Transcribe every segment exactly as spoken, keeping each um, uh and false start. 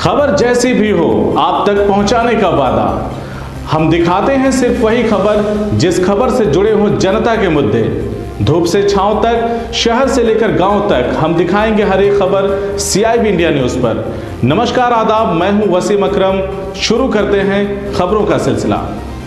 खबर जैसी भी हो आप तक पहुंचाने का वादा। हम दिखाते हैं सिर्फ वही खबर जिस खबर से जुड़े हो जनता के मुद्दे। धूप से छांव तक, शहर से लेकर गांव तक हम दिखाएंगे हर एक खबर सीआईबी इंडिया न्यूज पर। नमस्कार, आदाब, मैं हूं वसीम अकरम। शुरू करते हैं खबरों का सिलसिला।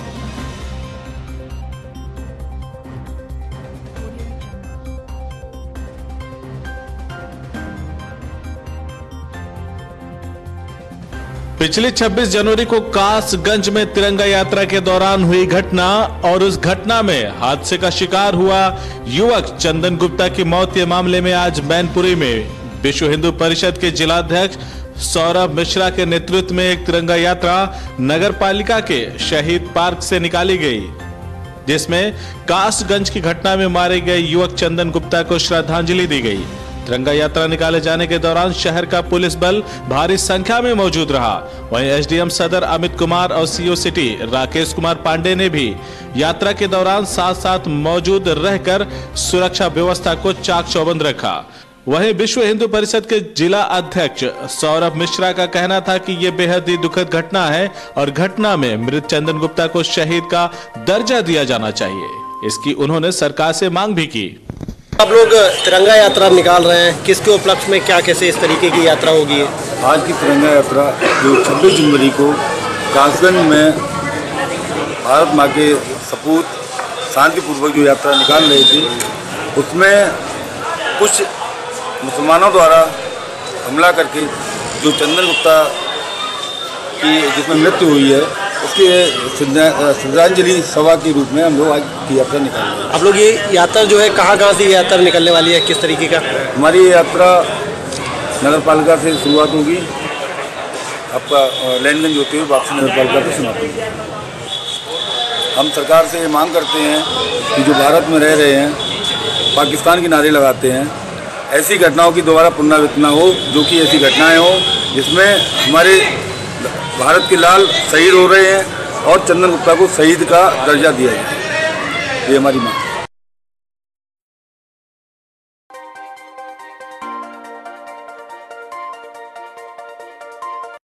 पिछली छब्बीस जनवरी को कासगंज में तिरंगा यात्रा के दौरान हुई घटना और उस घटना में हादसे का शिकार हुआ युवक चंदन गुप्ता की मौत के मामले में आज मैनपुरी में विश्व हिंदू परिषद के जिलाध्यक्ष सौरभ मिश्रा के नेतृत्व में एक तिरंगा यात्रा नगर पालिका के शहीद पार्क से निकाली गई, जिसमें कासगंज की घटना में मारे गए युवक चंदन गुप्ता को श्रद्धांजलि दी गई। तिरंगा यात्रा निकाले जाने के दौरान शहर का पुलिस बल भारी संख्या में मौजूद रहा। वहीं एसडीएम सदर अमित कुमार और सीओ सिटी राकेश कुमार पांडे ने भी यात्रा के दौरान साथ साथ मौजूद रहकर सुरक्षा व्यवस्था को चाक चौबंद रखा। वहीं विश्व हिंदू परिषद के जिला अध्यक्ष सौरभ मिश्रा का कहना था कि ये बेहद ही दुखद घटना है और घटना में मृत चंदन गुप्ता को शहीद का दर्जा दिया जाना चाहिए। इसकी उन्होंने सरकार से मांग भी की। आप लोग तिरंगा यात्रा निकाल रहे हैं, किसके उपलक्ष्य में क्या कैसे इस तरीके की यात्रा होगी? आज की तिरंगा यात्रा जो छब्बीस जनवरी को कासगंज में भारत माँ के सपूत शांतिपूर्वक जो यात्रा निकाल रही थी, उसमें कुछ मुसलमानों द्वारा हमला करके जो चंदन गुप्ता की जिसमें मृत्यु हुई है, उसके श्रद्धांजलि सभा के रूप में हम लोग आज की यात्रा निकाल रहे हैं। आप लोग ये यात्रा जो है कहाँ कहाँ से यात्रा निकलने वाली है, किस तरीके का? हमारी ये यात्रा नगर पालिका से शुरुआत होगी, आपका लैंडगंज होते हुए वापसी नगर पालिका से समाप्त होगी। हम सरकार से ये मांग करते हैं कि जो भारत में रह रहे हैं, पाकिस्तान के नारे लगाते हैं, ऐसी घटनाओं की दोबारा पुनरावृत्ति न हो, जो कि ऐसी घटनाएँ हो जिसमें हमारे भारत के लाल शहीद हो रहे हैं और चंदन गुप्ता को शहीद का दर्जा दिया जाए। ये हमारी मांग।